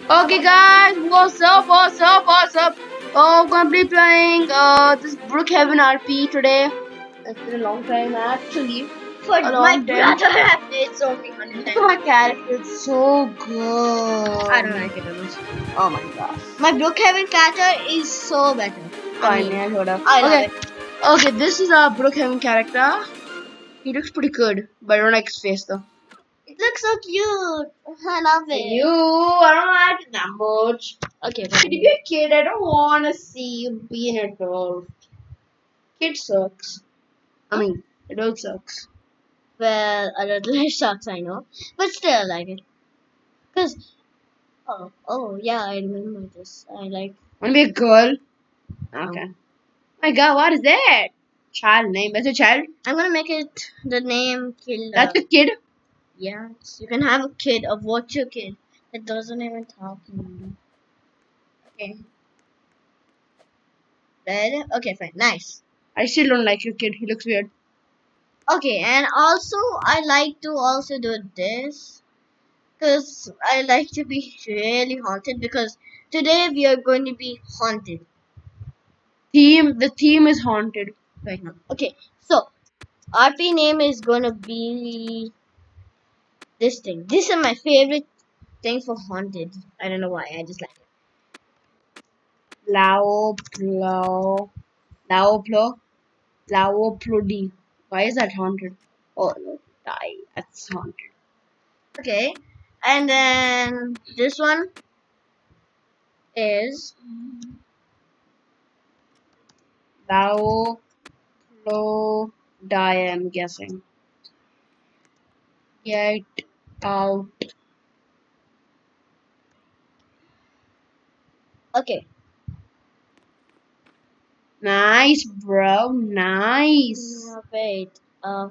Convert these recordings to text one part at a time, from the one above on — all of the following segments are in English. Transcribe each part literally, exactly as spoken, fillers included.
Okay guys, what's up, what's up, what's up? Oh, I'm gonna be playing uh, this Brookhaven R P today. It's been a long time actually. For A my long time. brother, I played so many hundred Look at times. my character, it's so good. I don't like it that much. Oh my gosh. My Brookhaven character is so better. I Fine, mean, yeah, hold up. I love Okay, it. okay, this is a Brookhaven character. He looks pretty good, but I don't like his face though. It looks so cute. I love it. You, I don't like it that much. Okay, Kid, fine. if you're a kid, I don't wanna see you be an adult. Kid sucks. I mean, adult sucks. Well, a little sucks, I know, but still I like it. Cause oh oh yeah, I remember this. I like. Wanna be a girl? Okay. Um, My God, what is that? Child name? That's a child? I'm gonna make it the name Killer. That's a kid? Yes, you can have a kid, a watcher kid that doesn't even talk anymore. Okay. Red. Okay, fine. Nice. I still don't like your kid. He looks weird. Okay, and also I like to also do this because I like to be really haunted because today we are going to be haunted Theme. The theme is haunted. right now. Okay, so R P name is gonna be this thing. This is my favorite thing for haunted. I don't know why. I just like it. Lao Plo. Lao Plo. Lao Plodi. Why is that haunted? Oh no. Die. That's haunted. Okay, and then this one is Lao Plo. Die, I'm guessing. Get out. okay. Nice, bro. Nice. Uh, wait. Uh,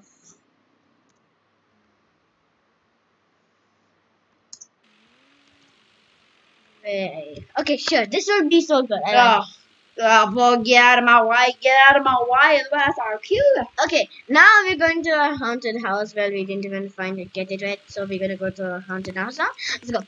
wait. Okay, sure. This will be so good. I like it. Oh, boy, get out of my way. Get out of my way. That's our killer. Okay, now we're going to a haunted house. Well, we didn't even find it, get it right. So we're gonna go to a haunted house now. Let's go.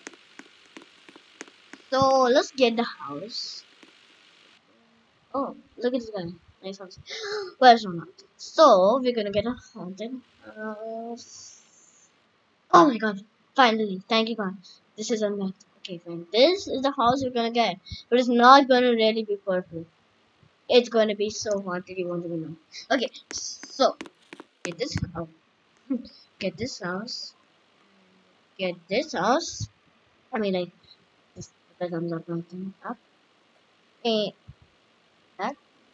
So let's get the house. Oh, look at this guy. Nice house. Where's one haunted? So we're gonna get a haunted house. Oh my god! Finally, thank you God. This is unlocked. Okay, fine. This is the house we're gonna get, but it's not gonna really be perfect. It's gonna be so haunted you won't even know. Okay, so get this house. Get this house. Get this house. I mean, like, just the thumbs up, thumbs up. And that,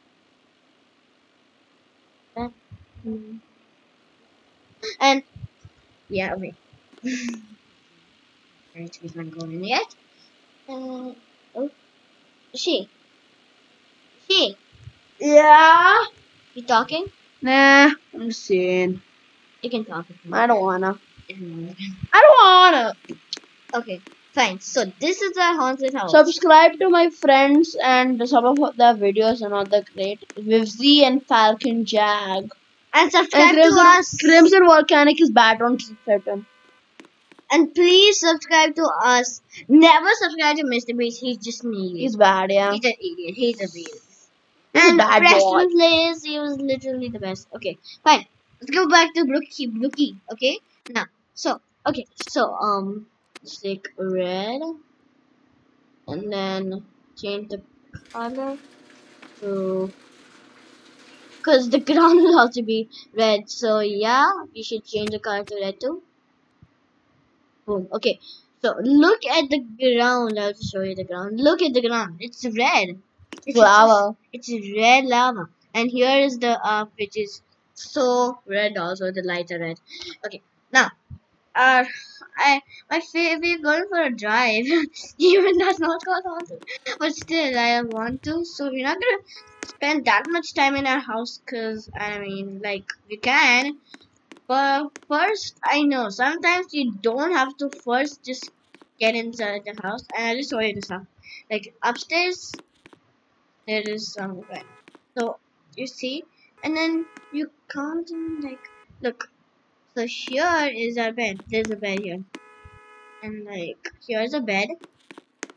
that. mm. And, yeah, okay. Alright, we can't go in yet. Uh, oh, she. She. Yeah. You talking? Nah, I'm just saying. You can talk if you I don't wanna. want. I don't wanna. Okay, fine. So, this is a haunted house. Subscribe to my friends and some of their videos are not that great. Vivzi and Falcon Jag. And And subscribe to Crimson, us. Crimson Volcanic is bad on certain. And please subscribe to us. Never subscribe to Mister Beast. He's just me. He's bad, yeah. He's an idiot. He's a idiot. He's a And bad boy. Preston Plays, he was literally the best. Okay, fine. Let's go back to Brookie. Brookie. Okay. Now, so okay, so um, let's take red, and then change the color to, cause the ground will have to be red. So yeah, we should change the color to red too. Boom. Okay. So look at the ground. I'll just show you the ground. Look at the ground. It's red. It's Lava. It's red lava. And here is the up, which is so red also. The lights are red. Okay. Now, uh, I my favorite. We're going for a drive. Even that's not called haunted. But still, I want to. So we're not gonna spend that much time in our house. Cause I mean, like we can. But first, I know sometimes you don't have to first just get inside the house. And I'll just show you this stuff. Like upstairs, there is some bed. So you see, and then you come to like look. So here is our bed. There's a bed here, and like here's a bed,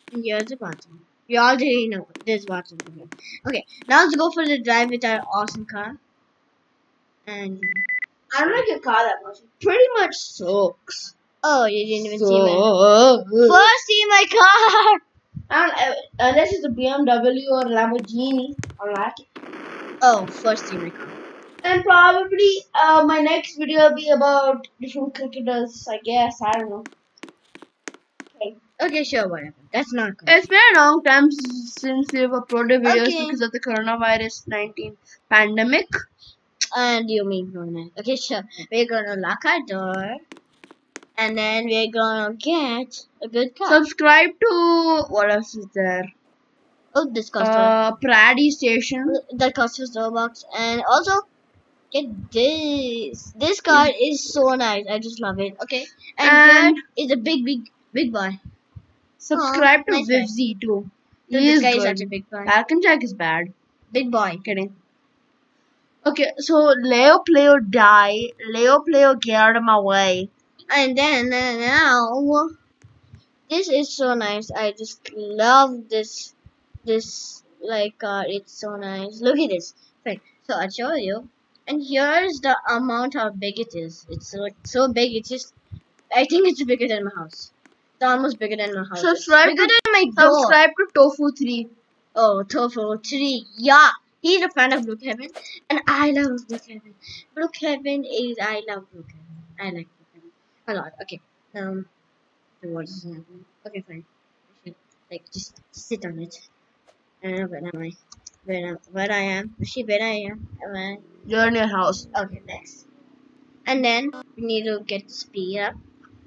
And here's the bottom. You already know this bottom. Okay, now let's go for the drive with our awesome car. And I don't like your car that much. It pretty much sucks. oh, you didn't even see my So, first see my car. I don't, uh, unless it's a B M W or Lamborghini, I like it. Oh, first see my car. And probably uh, my next video will be about different cricketers, I guess. I don't know. Okay. Okay, sure, whatever. That's not good. It's been a long time s- since we've uploaded videos Okay. because of the coronavirus nineteen pandemic. And you mean Corona. Okay, sure. We're gonna lock our door. And then we're gonna get a good car. Subscribe to what else is there? Oh, this costs Uh, Prady Station. that costs us Robux. And also, get this. This car is so nice. I just love it. Okay. And, And- here is a big, big, big boy. Subscribe Aw, to nice guy. Vivzy too. So He this is guy is good. such a big boy. Falcon Jack is bad. Big boy. Kidding. Okay, so Leo play or die. Leo play or get out of my way. And then uh, now, this is so nice. I just love this. This like car. It's so nice. Look at this. Fine. So I'll show you. And here's the amount how big it is. It's so so big. It's just. I think it's bigger than my house. It's almost bigger than my house. Subscribe bigger to- than my door. Subscribe to Tofu three. Oh, Tofu three. Yeah. He's a fan of Brookhaven. And I love Brookhaven. Brookhaven is I love Brookhaven. I like Brookhaven a lot. Okay. Um what is happening? Okay, fine. I should like just sit on it. I don't know where am I? Where am where I am? See where I am? Am I You're in your house. okay, next. And then we need to get the speed up.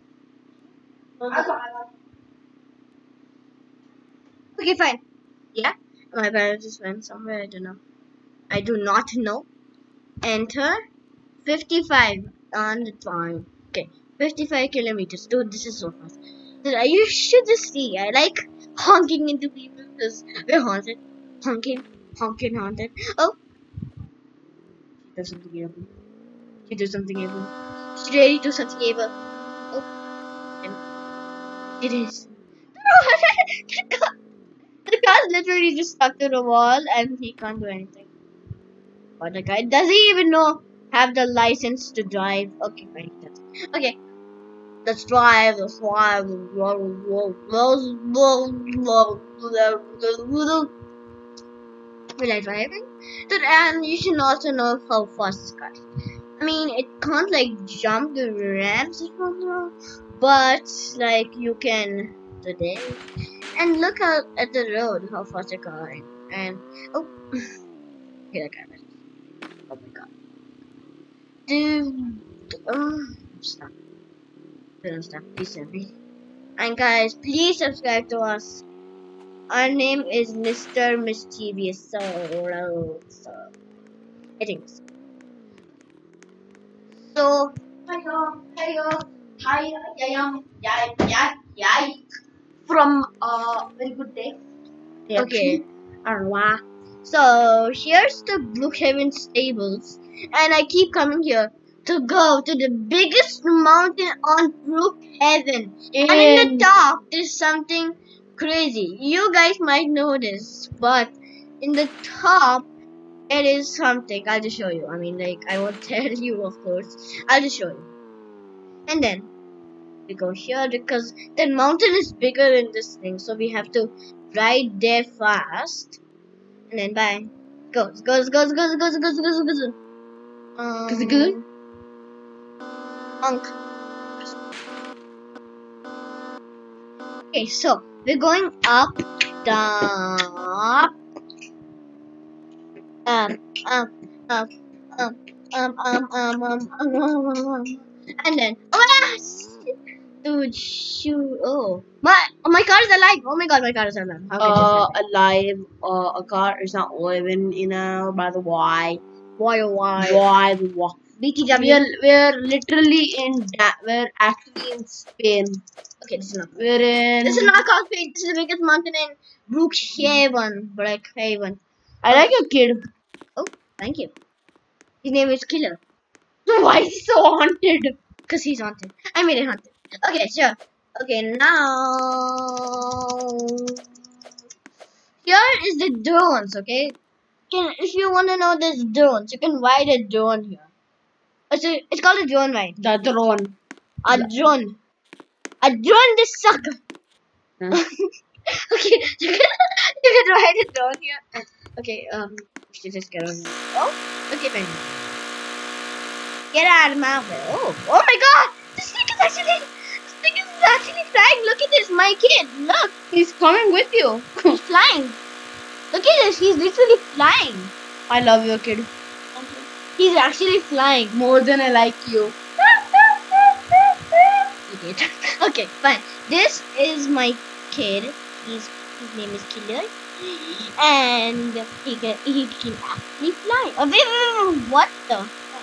Okay, fine. Yeah, my parents just went somewhere. I don't know. I do not know. Enter fifty-five on the time. Okay, fifty-five kilometers. Dude, this is so fast. Dude, I- you should just see. I like honking into people because we're haunted. Honking, honking, haunted. Oh, she does something evil. She does something evil. She really do something evil. Oh, and it is. The car's literally just stuck to the wall and he can't do anything. But the guy does he even know have the license to drive? Okay, fine. That's, okay. Let's drive. Let's drive. Will I driving? Dude, and you should also know how fast this car is. I mean, it can't like jump the ramps if I'm wrong, but like you can today. And look out at the road, how fast they're going. And oh, here I got it. Oh my god, dude! Oh, stop! Don't stop! Please send me. And guys, please subscribe to us. Our name is Mister Mischievous. So, so I think so. So, Hello, hello, hi, yayam, yay, yay, yay. From uh, very good day. okay. Arwa. So here's the Brookhaven stables, and I keep coming here to go to the biggest mountain on Brookhaven. And in the top, there's something crazy. You guys might know this, but in the top, it is something. I'll just show you. I mean, like, I won't tell you, of course. I'll just show you. And then we go here because the mountain is bigger than this thing, so we have to ride there fast. And then bye. Goes, goes, goes, goes, goes, goes, goes, goes. Um, Is it good? Unk. Okay, so we're going up, down, up, up, up, up, up, um, um, um, um, um, um, um, and then, oh my gosh! Dude, shoot, oh. My, oh, my car is alive! Oh my god, my car is alive. How can Uh, this alive. Uh, a car is not living, you know, by the why. happen? Why, oh, why? Why the why? B T We W. are, we're literally in, da- we're actually in Spain. Okay, this is not. We're in. This is not called Spain. This is the biggest mountain in Brookhaven. Brookhaven. I like your kid. Oh, thank you. His name is Killer. Why is he so haunted? Because he's haunted. I made it haunted. Okay, sure. Okay, now here is the drones. Okay, can if you want to know this drones, you can ride a drone here. It's a, it's called a drone ride. The drone. A drone. A drone. This sucker. Huh? Okay, you can you can ride a drone here. Okay, um, we should just get on. Oh, okay, fine. Get out of my way. Oh, oh my God! This thing is actually, this thing is actually flying. Look at this, my kid. Look, He's coming with you. he's flying. Look at this. He's literally flying. I love your kid He's actually flying. more than I like you. Idiot. Okay, fine. This is my kid. He's his name is Killer, and he can he can actually fly. Oh, wait, wait, wait, what the?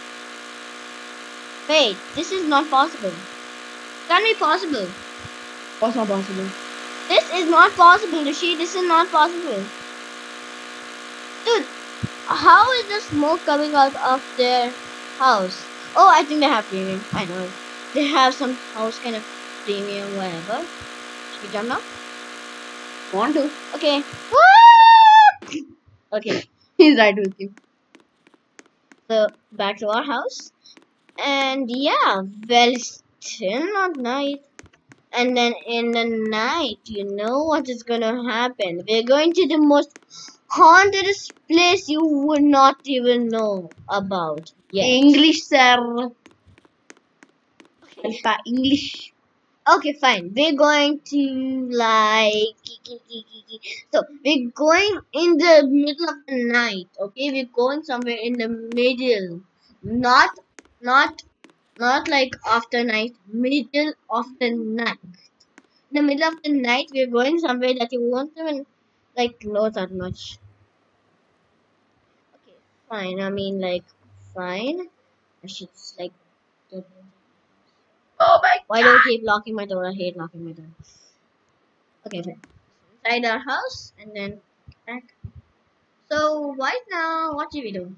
Wait, this is not possible. Can't be possible. What's not possible? This is not possible, Rishi. This is not possible. Dude, how is the smoke coming out of their house? Oh, I think they have premium. I know it. They have some house kind of premium, whatever. Should we jump now? Want to? Okay. Woo! Okay. He's right with you. So back to our house. And yeah, well, it's still not night. And then in the night, you know what is gonna happen. We're going to the most haunted place you would not even know about. Yeah. English, sir. Alpha English. Okay, fine. We're going to like so we're going in the middle of the night. Okay, we're going somewhere in the middle, not not not like after night, middle of the night. In the middle of the night, we're going somewhere that you won't even like know that much. Okay, fine. I mean, like, fine. I should like. Oh my Why do you keep locking my door? I hate locking my door. Okay, fine. Inside our house and then back. So right now, what do we do?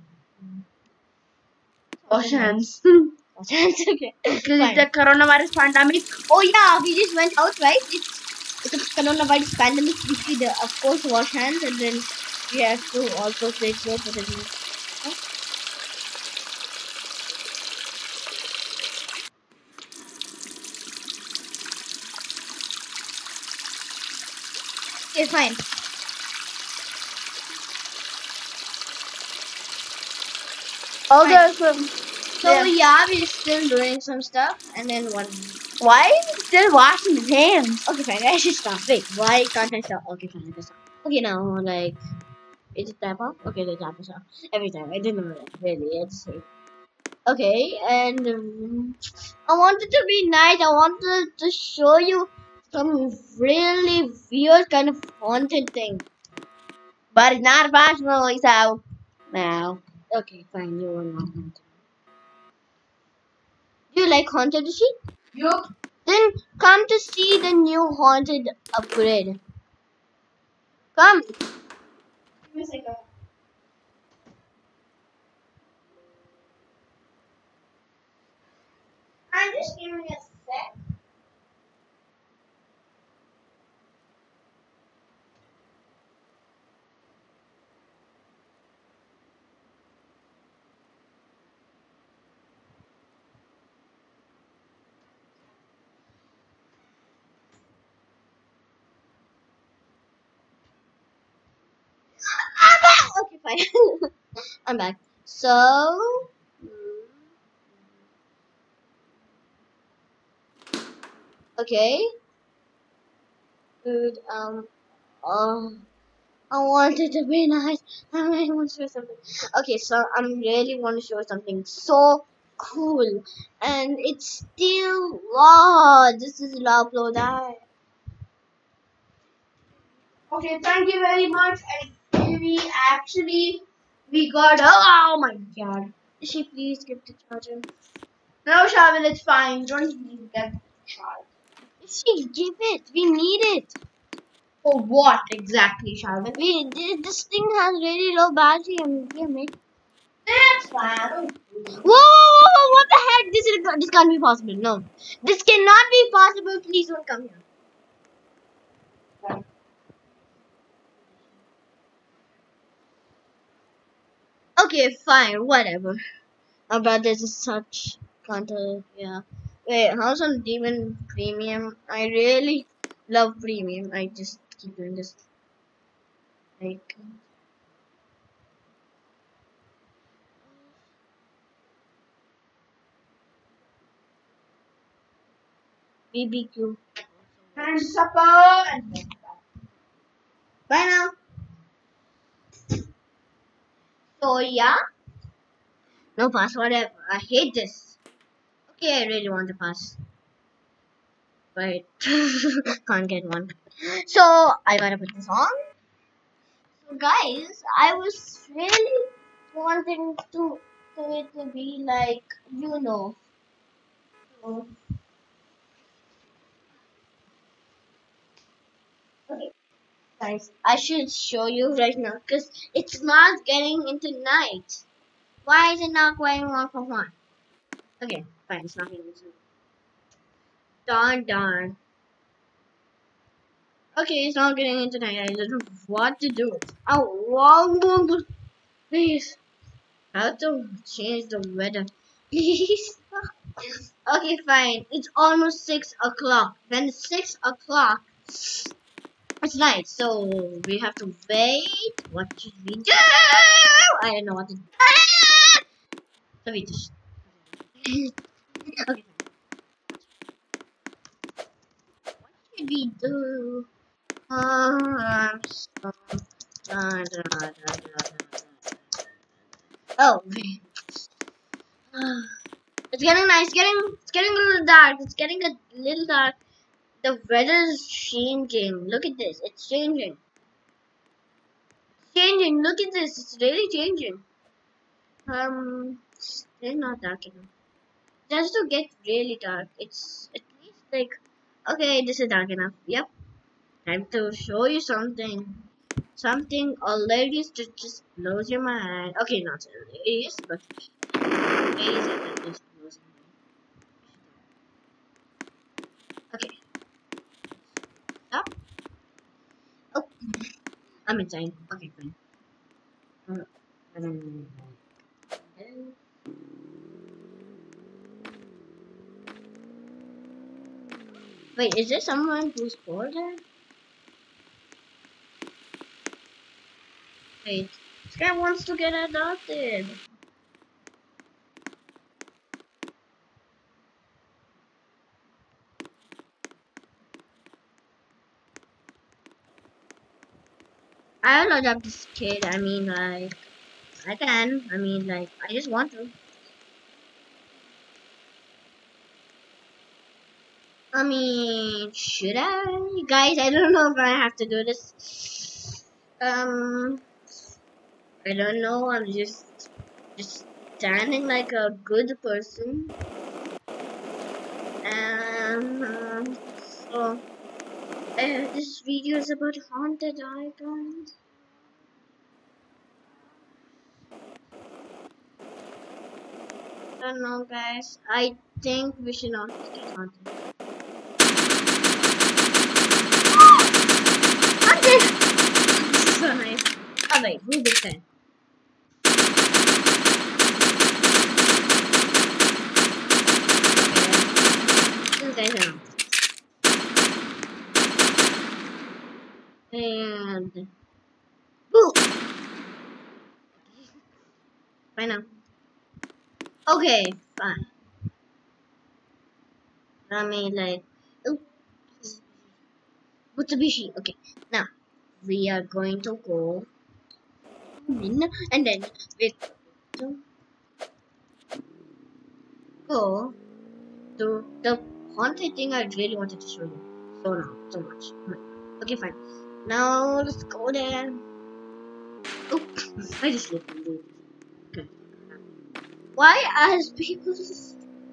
Wash hands. Wash hands. Okay. Because Fine. it's the coronavirus pandemic. Oh yeah, we just went out, right? It's, it's a coronavirus pandemic. We should, uh, of course, wash hands and then we have to also take soap for the huh? Okay, fine. Okay, so So yeah. yeah, we're still doing some stuff and then one. Why is he still washing his hands? Okay, fine. I should stop. Wait, why can't I stop? Okay, fine. I can stop. Okay, now like, is it tap off? Okay, the tap is off every time. I didn't know that. Really, it's safe. Okay, and um, I wanted to be nice. I wanted to show you some really weird kind of haunted thing. But it's not possible, so now. Okay, fine. You are not haunted. Do you like haunted to see? Yup. Then come to see the new haunted upgrade. Come. Give me a second. I'm just giving you a sec. I'm back. Okay, fine. I'm back. So. Okay. Dude, um, um, I wanted to be nice. I really want to show something. Okay, so I really want to show something so cool, and it's still wow. This is La Plodai. Okay, thank you very much. And we actually we got oh my god. She please give the charger. No, Shavil, it's fine. Don't even get the charge. She give it. We need it. For what exactly, Shavil? We this thing has really low battery, and we make. That's fine. Whoa, whoa, whoa, whoa, what the heck? This is this can't be possible. No, this cannot be possible. Please don't come here. Okay, fine, whatever. About this is such content, yeah. Wait, how's on Demon Premium? I really love Premium. I just keep doing this. Like, B B Q. And supper and Bye now. So, yeah. No pass, whatever. I hate this. Okay, I really want to pass. But can't get one. So, I gotta put this on. So, guys, I was really wanting to, to it to be like, you know. So, okay. Guys, I should show you right now because it's not getting into night. Why is it not going one for one? Okay, fine, it's not getting into darn darn. Okay, it's not getting into night. I don't know what to do. Oh, wrong, please. How to change the weather? Please. Okay, fine. It's almost six o'clock. When it's six o'clock, it's night, so we have to wait. What should we do? I don't know what to do. So we just okay. What should we do? Um, so, da, da, da, da, da. Oh, okay. It's getting nice. It's getting it's getting a little dark. It's getting a little dark. The weather is changing. Look at this. It's changing. It's changing. Look at this. It's really changing. Um, it's not dark enough. Just to get really dark. It's at least like, okay, this is dark enough. Yep. Time to show you something. Something hilarious that just blows your mind. Okay, not hilarious, but amazing that just blows your mind. Okay. Stop. Oh, I'm insane. Okay, fine. Uh, um, Wait, is there someone who's older? Wait, this guy wants to get adopted. I'll adopt this kid. I mean, like, I can. I mean, like, I just want to. I mean, should I? Guys, I don't know if I have to do this. Um, I don't know. I'm just, just standing like a good person. And, um, so, uh, this video is about haunted icons. I don't know, guys. I think we should not get haunted. Haunted! This is so nice. Oh wait, who did that? Okay. This guy's around. And boo! Bye now. Okay, fine. I mean, like, oh, Mitsubishi. Okay, now we are going to go in, and then we're going to go to the haunted thing I really wanted to show you. So now, so much. Okay, fine. Now let's go there. Oh, I just looked and do this. Okay. Why as people just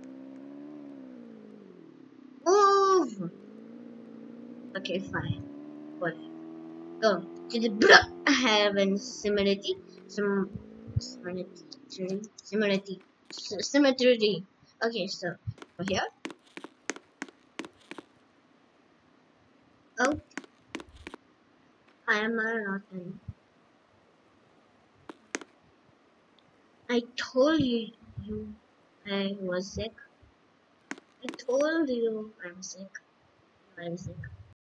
move? Okay, fine. Whatever. Go to the block heaven similarity. Some similarity. Similarity. Symmetry. Okay, so over here. Oh, I am a rotten. I told you, you I was sick. I told you I'm sick. I'm sick.